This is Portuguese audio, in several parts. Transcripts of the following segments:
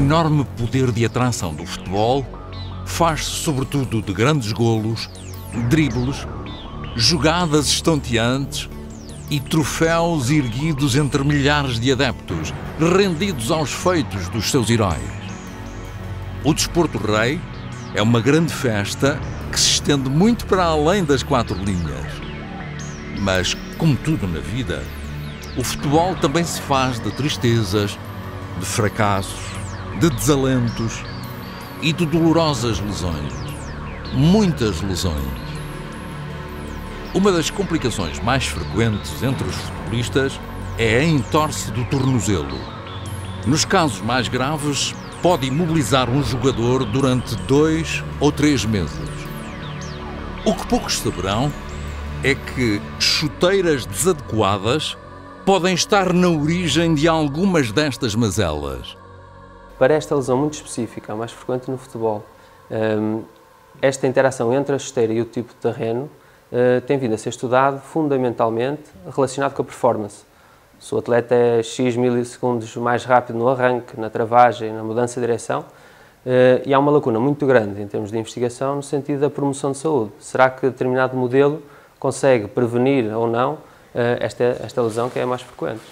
enorme poder de atração do futebol faz-se sobretudo de grandes golos, dribles, jogadas estonteantes e troféus erguidos entre milhares de adeptos, rendidos aos feitos dos seus heróis. O desporto rei é uma grande festa que se estende muito para além das quatro linhas. Mas, como tudo na vida, o futebol também se faz de tristezas, de fracassos, de desalentos e de dolorosas lesões. Muitas lesões. Uma das complicações mais frequentes entre os futebolistas é a entorse do tornozelo. Nos casos mais graves, pode imobilizar um jogador durante 2 ou 3 meses. O que poucos saberão é que chuteiras desadequadas podem estar na origem de algumas destas mazelas. Para esta lesão muito específica, a mais frequente no futebol, esta interação entre a chuteira e o tipo de terreno tem vindo a ser estudado fundamentalmente relacionado com a performance. Se o atleta é X milissegundos mais rápido no arranque, na travagem, na mudança de direção, e há uma lacuna muito grande em termos de investigação no sentido da promoção de saúde. Será que determinado modelo consegue prevenir ou não esta lesão que é a mais frequente?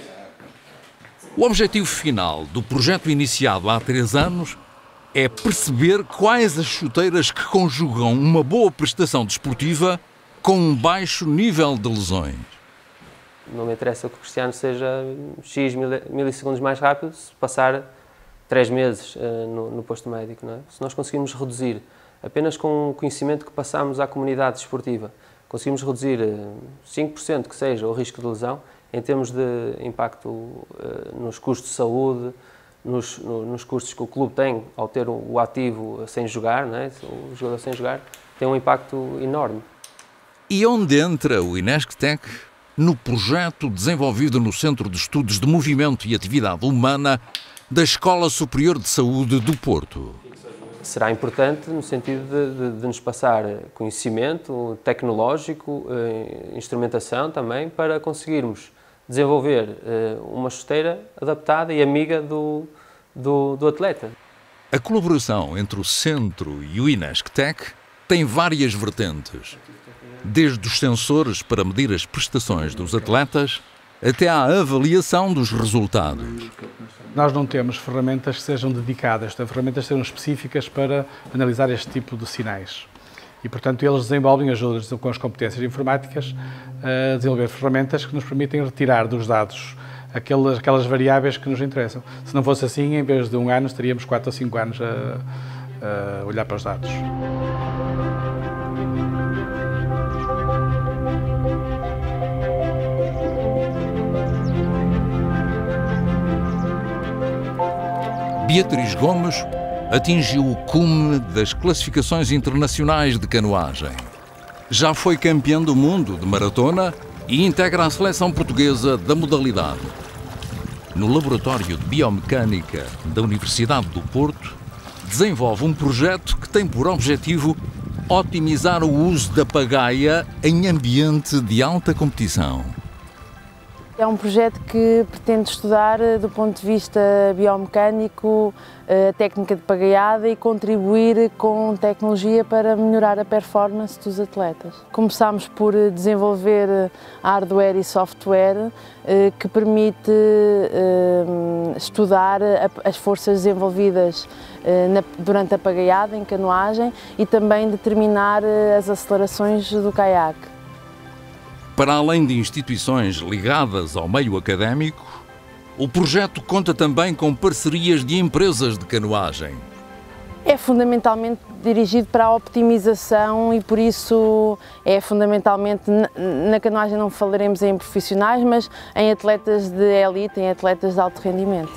O objetivo final do projeto iniciado há 3 anos é perceber quais as chuteiras que conjugam uma boa prestação desportiva com um baixo nível de lesões. Não me interessa que o Cristiano seja X milissegundos mais rápido se passar 3 meses no posto médico, não é? Se nós conseguirmos reduzir, apenas com o conhecimento que passamos à comunidade desportiva, conseguimos reduzir 5% que seja o risco de lesão, em termos de impacto nos custos de saúde, nos custos que o clube tem ao ter o ativo sem jogar, não é? O jogador sem jogar, tem um impacto enorme. E onde entra o INESC-TEC no projeto desenvolvido no Centro de Estudos de Movimento e Atividade Humana da Escola Superior de Saúde do Porto? Será importante no sentido de nos passar conhecimento tecnológico, instrumentação também, para conseguirmos desenvolver uma chuteira adaptada e amiga do atleta. A colaboração entre o Centro e o INESC-TEC tem várias vertentes, desde os sensores para medir as prestações dos atletas até à avaliação dos resultados. Nós não temos ferramentas que sejam dedicadas, ferramentas que sejam específicas para analisar este tipo de sinais. E, portanto, eles desenvolvem, ajudam com as competências informáticas a desenvolver ferramentas que nos permitem retirar dos dados aquelas variáveis que nos interessam. Se não fosse assim, em vez de 1 ano, estaríamos 4 ou 5 anos a olhar para os dados. Beatriz Gomes atingiu o cume das classificações internacionais de canoagem. Já foi campeã do mundo de maratona e integra a seleção portuguesa da modalidade. No Laboratório de Biomecânica da Universidade do Porto, desenvolve um projeto que tem por objetivo otimizar o uso da pagaia em ambiente de alta competição. É um projeto que pretende estudar, do ponto de vista biomecânico, a técnica de pagaiada e contribuir com tecnologia para melhorar a performance dos atletas. Começámos por desenvolver hardware e software que permite estudar as forças desenvolvidas durante a pagaiada em canoagem e também determinar as acelerações do caiaque. Para além de instituições ligadas ao meio académico, o projeto conta também com parcerias de empresas de canoagem. É fundamentalmente dirigido para a optimização e por isso é fundamentalmente, na canoagem não falaremos em profissionais, mas em atletas de elite, em atletas de alto rendimento.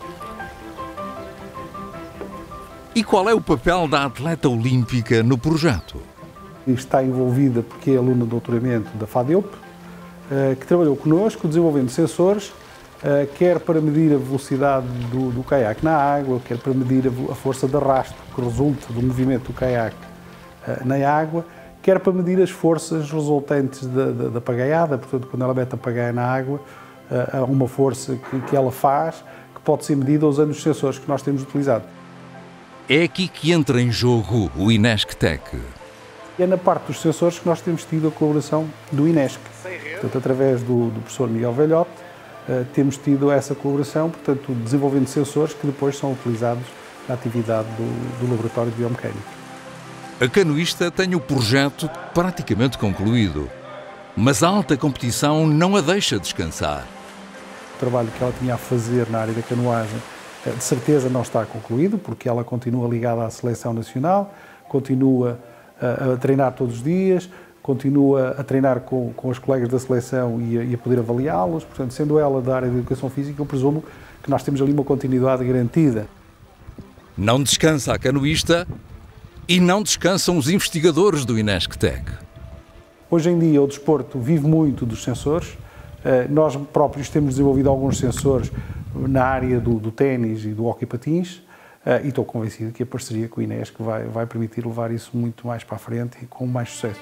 E qual é o papel da atleta olímpica no projeto? Está envolvida porque é aluna de doutoramento da FADEUP, que trabalhou connosco desenvolvendo sensores, quer para medir a velocidade do caiaque na água, quer para medir a força de arrasto que resulta do movimento do caiaque na água, quer para medir as forças resultantes da pagaiada. Portanto, quando ela mete a pagaia na água, há uma força que ela faz, que pode ser medida usando os sensores que nós temos utilizado. É aqui que entra em jogo o INESC-TEC. É na parte dos sensores que nós temos tido a colaboração do INESC. Portanto, através do professor Miguel Velhote, temos tido essa colaboração, portanto, desenvolvendo sensores que depois são utilizados na atividade do Laboratório de Biomecânica. A canoísta tem o projeto praticamente concluído, mas a alta competição não a deixa descansar. O trabalho que ela tinha a fazer na área da canoagem, de certeza não está concluído, porque ela continua ligada à seleção nacional, continua a treinar todos os dias, continua a treinar com os colegas da seleção e a poder avaliá-los. Portanto, sendo ela da área da educação física, eu presumo que nós temos ali uma continuidade garantida. Não descansa a canoísta e não descansam os investigadores do INESC-TEC. Hoje em dia o desporto vive muito dos sensores. Nós próprios temos desenvolvido alguns sensores na área do ténis e do hóquei patins e estou convencido que a parceria com o INESC vai permitir levar isso muito mais para a frente e com mais sucesso.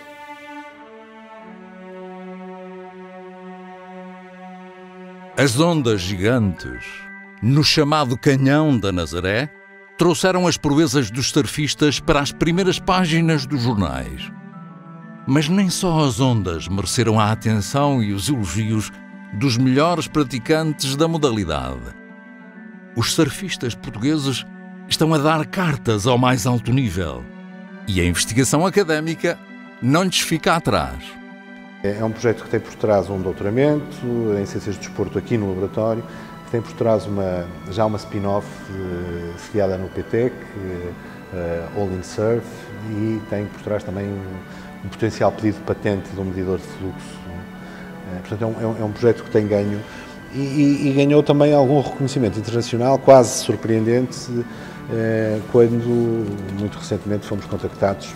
As ondas gigantes, no chamado Canhão da Nazaré, trouxeram as proezas dos surfistas para as primeiras páginas dos jornais. Mas nem só as ondas mereceram a atenção e os elogios dos melhores praticantes da modalidade. Os surfistas portugueses estão a dar cartas ao mais alto nível e a investigação académica não lhes fica atrás. É um projeto que tem por trás um doutoramento em Ciências de Desporto aqui no laboratório, que tem por trás já uma spin-off sediada no PTEC, All in Surf, e tem por trás também um potencial pedido de patente de um medidor de fluxo. Portanto, é um projeto que tem ganho e ganhou também algum reconhecimento internacional, quase surpreendente, quando muito recentemente fomos contactados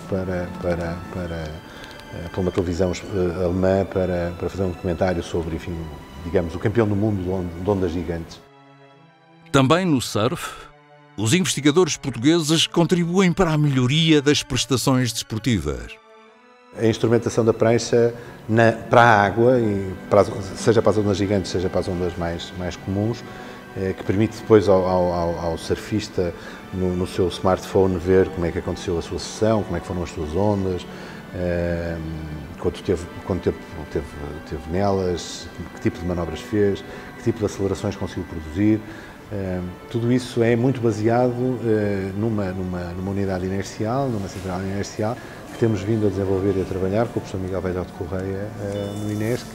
por uma televisão alemã para fazer um documentário sobre, enfim, digamos, o campeão do mundo de ondas gigantes. Também no surf, os investigadores portugueses contribuem para a melhoria das prestações desportivas. A instrumentação da prancha para a água, seja para as ondas gigantes, seja para as ondas mais comuns, que permite depois ao surfista, no seu smartphone, ver como é que aconteceu a sua sessão, como é que foram as suas ondas, quanto tempo teve nelas, que tipo de manobras fez, que tipo de acelerações conseguiu produzir. Tudo isso é muito baseado numa unidade inercial, numa central inercial, que temos vindo a desenvolver e a trabalhar com o professor Miguel Velhote Correia no INESC.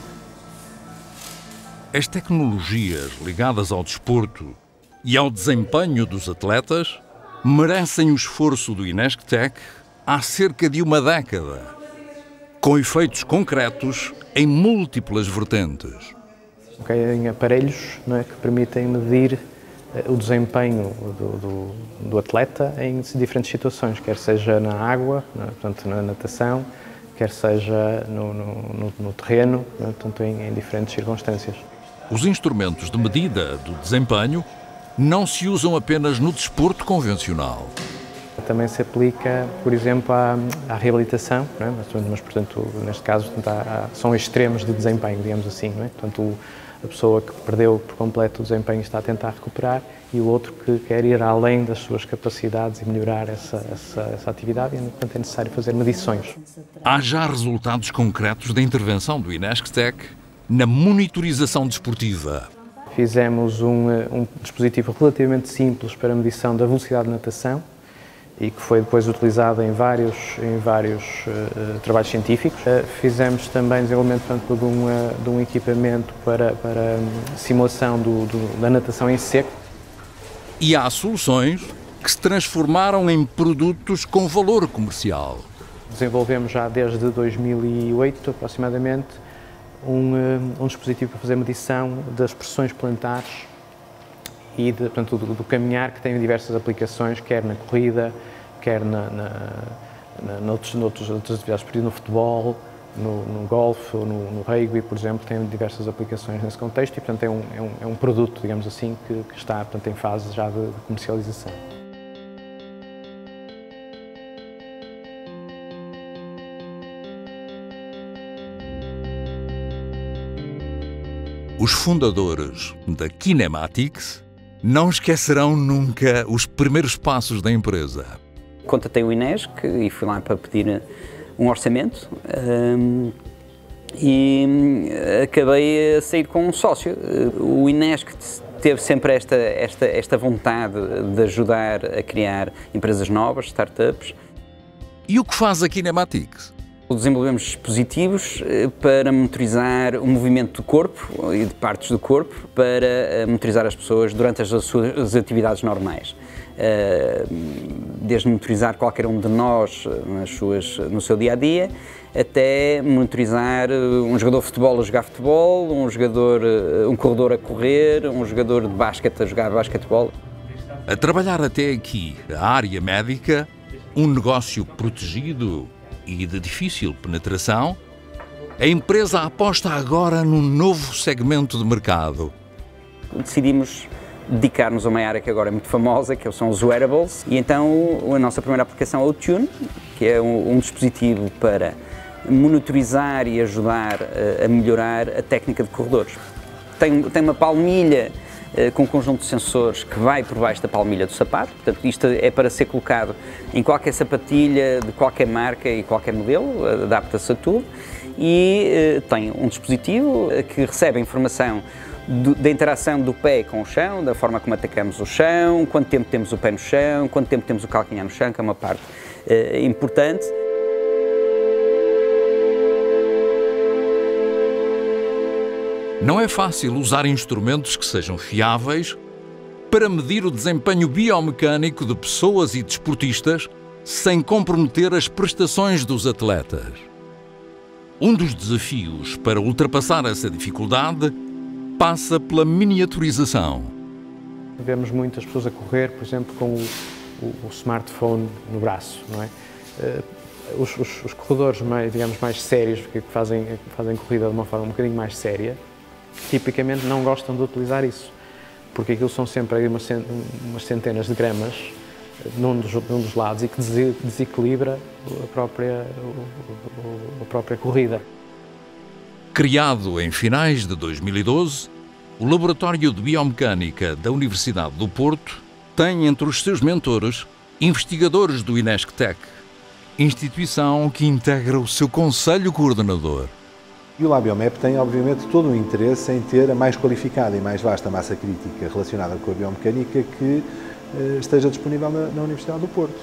As tecnologias ligadas ao desporto e ao desempenho dos atletas merecem o esforço do INESC-TEC há cerca de uma década, com efeitos concretos em múltiplas vertentes. Em aparelhos, não é, que permitem medir o desempenho do atleta em diferentes situações, quer seja na água, portanto, na natação, quer seja no terreno, portanto, em diferentes circunstâncias. Os instrumentos de medida do desempenho não se usam apenas no desporto convencional. Também se aplica, por exemplo, à reabilitação, não é? Mas, portanto, neste caso, são extremos de desempenho, digamos assim, não é? Portanto, a pessoa que perdeu por completo o desempenho está a tentar recuperar e o outro que quer ir além das suas capacidades e melhorar essa atividade, e, portanto, é necessário fazer medições. Há já resultados concretos da intervenção do INESC-TEC na monitorização desportiva. Fizemos um dispositivo relativamente simples para a medição da velocidade de natação e que foi depois utilizado em vários trabalhos científicos. Fizemos também desenvolvimento, portanto, de um equipamento para simulação da natação em seco. E há soluções que se transformaram em produtos com valor comercial. Desenvolvemos já desde 2008, aproximadamente, um dispositivo para fazer medição das pressões plantares e portanto, do caminhar, que tem diversas aplicações, quer na corrida, quer noutras atividades, por exemplo, no futebol, no golfe ou no rugby, por exemplo, tem diversas aplicações nesse contexto e, portanto, é um produto, digamos assim, que está, portanto, em fase já de comercialização. Os fundadores da Kinematics não esquecerão nunca os primeiros passos da empresa. Contatei o INESC e fui lá para pedir um orçamento e acabei a sair com um sócio. O INESC teve sempre esta vontade de ajudar a criar empresas novas, startups. E o que faz a Kinematics? Desenvolvemos dispositivos para monitorizar o movimento do corpo e de partes do corpo para monitorizar as pessoas durante as suas atividades normais. Desde monitorizar qualquer um de nós no seu dia-a-dia, até monitorizar um jogador de futebol a jogar futebol, um corredor a correr, um jogador de basquete a jogar basquetebol. A trabalhar até aqui a área médica, um negócio protegido e de difícil penetração, a empresa aposta agora num novo segmento de mercado. Decidimos dedicar-nos a uma área que agora é muito famosa, que são os wearables, e então a nossa primeira aplicação é o Tune, que é um dispositivo para monitorizar e ajudar a melhorar a técnica de corredores. Tem uma palmilha com um conjunto de sensores que vai por baixo da palmilha do sapato, portanto isto é para ser colocado em qualquer sapatilha de qualquer marca e qualquer modelo, adapta-se a tudo, e tem um dispositivo que recebe a informação da interação do pé com o chão, da forma como atacamos o chão, quanto tempo temos o pé no chão, quanto tempo temos o calcanhar no chão, que é uma parte importante. Não é fácil usar instrumentos que sejam fiáveis para medir o desempenho biomecânico de pessoas e desportistas sem comprometer as prestações dos atletas. Um dos desafios para ultrapassar essa dificuldade passa pela miniaturização. Vemos muitas pessoas a correr, por exemplo, com o smartphone no braço, não é? Os corredores mais sérios, que fazem corrida de uma forma um bocadinho mais séria, tipicamente não gostam de utilizar isso, porque aquilo são sempre umas centenas de gramas num dos lados e que desequilibra a própria corrida. Criado em finais de 2012, o Laboratório de Biomecânica da Universidade do Porto tem entre os seus mentores investigadores do INESC Tech, instituição que integra o seu conselho coordenador. E o LabioMap tem, obviamente, todo o interesse em ter a mais qualificada e mais vasta massa crítica relacionada com a biomecânica que esteja disponível na Universidade do Porto.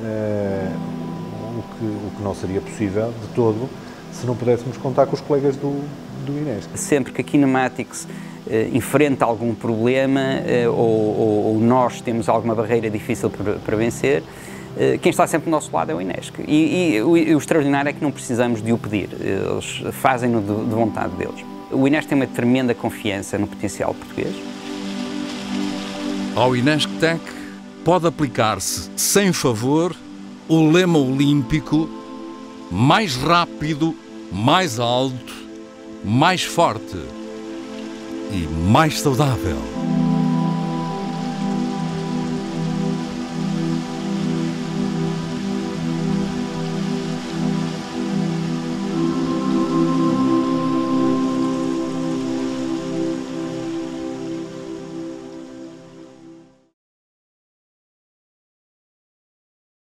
O que não seria possível de todo se não pudéssemos contar com os colegas do INESC. Sempre que a Kinematics enfrenta algum problema ou nós temos alguma barreira difícil para vencer, quem está sempre do nosso lado é o INESC. E o extraordinário é que não precisamos de o pedir, eles fazem-no de vontade deles. O INESC tem uma tremenda confiança no potencial português. Ao INESC Tech pode aplicar-se, sem favor, o lema olímpico: mais rápido, mais alto, mais forte e mais saudável.